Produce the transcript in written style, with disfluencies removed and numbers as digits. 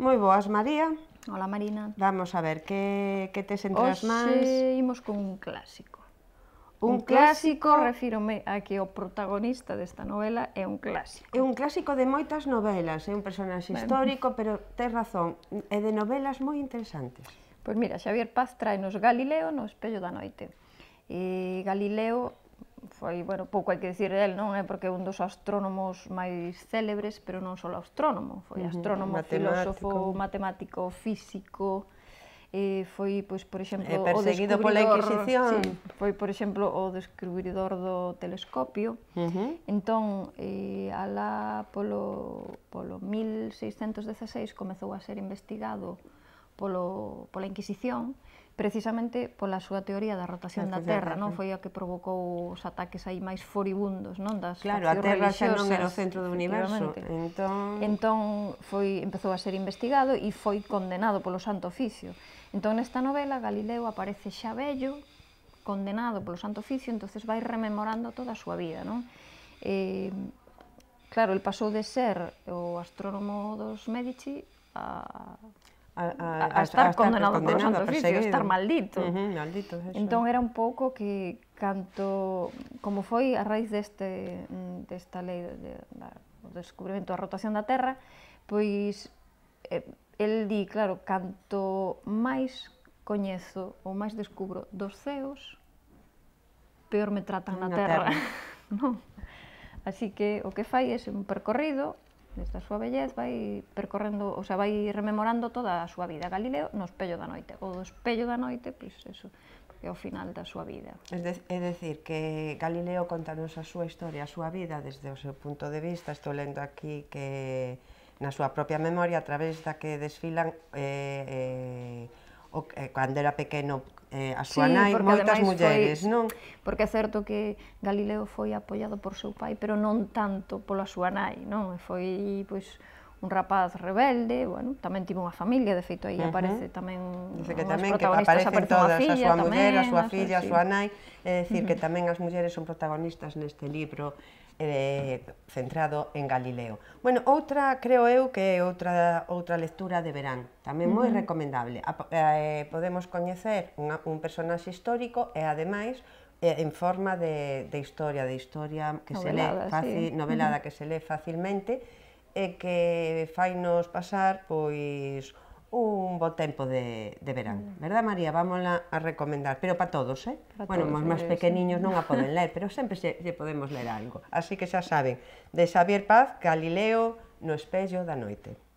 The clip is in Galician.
moi boas, María. Hola, Marina. Vamos a ver, que tes entre as mans? Hoxe imos con un clásico. Un clásico, refírome a que o protagonista desta novela é un clásico. É un clásico de moitas novelas, é un personaxe histórico, pero tes razón, é de novelas moi interesantes. Pois mira, Xavier Paz traenos Galileo no espello da noite. E Galileo foi, bueno, pouco hai que dicir del, non é porque é un dos astrónomos máis célebres, pero non só astrónomo, foi astrónomo, filósofo, matemático, físico, foi, pois, por exemplo, o perseguido pola Inquisición. Sí, foi, por exemplo, o descubridor do telescopio. Entón, alá polo 1616 comezou a ser investigado pola Inquisición, precisamente pola súa teoría da rotación da Terra, non? Foi a que provocou os ataques aí máis furibundos, non? Das claro, a Terra xa non era o centro do universo, entón empezou a ser investigado e foi condenado polo Santo Oficio. Entón, nesta novela, Galileo aparece xa vello, condenado polo Santo Oficio, entonces vai rememorando toda a súa vida, non? Claro, el pasou de ser o astrónomo dos Medici a estar condenado polo Santo Oficio, a estar maldito. Entón era un pouco que como foi a raíz desta lei do descubrimento da rotación da Terra, pois el di, claro, canto máis coñezo ou máis descubro dos ceos, peor me tratan na Terra. Así que o que fai é un percorrido desde a súa vellez, vai percorrendo, o sea, vai rememorando toda a súa vida. Galileo no espello da noite. O do espello da noite, pois, eso, é o final da súa vida. É dicir, que Galileo contanos a súa historia, a súa vida, desde o seu punto de vista. Estou lendo aquí que na súa propia memoria, a través da que desfilan cando era pequeno a súa nai, moitas mulleres, non? Porque é certo que Galileo foi apoiado por seu pai, pero non tanto pola súa nai, non? Foi, pois, un rapaz rebelde, bueno, tamén tivo unha familia, de feito aí aparece tamén unhas protagonistas, aparecen todas, a súa muller, a súa filla, a súa nai, é dicir que tamén as mulleres son protagonistas neste libro centrado en Galileo. Bueno, outra, creo eu, que é outra lectura de verán, tamén moi recomendable. Podemos coñecer un personaxe histórico e, ademais, en forma de historia que se lé fácil, novelada, que se lé facilmente, e que fainos pasar, pois, un bo tempo de verán. Verdad, María? Vámola a recomendar, pero para todos, eh? Bueno, os máis pequeniños non a poden ler, pero sempre lle podemos ler algo. Así que xa saben, de Xavier Paz, Galileo no espello da noite.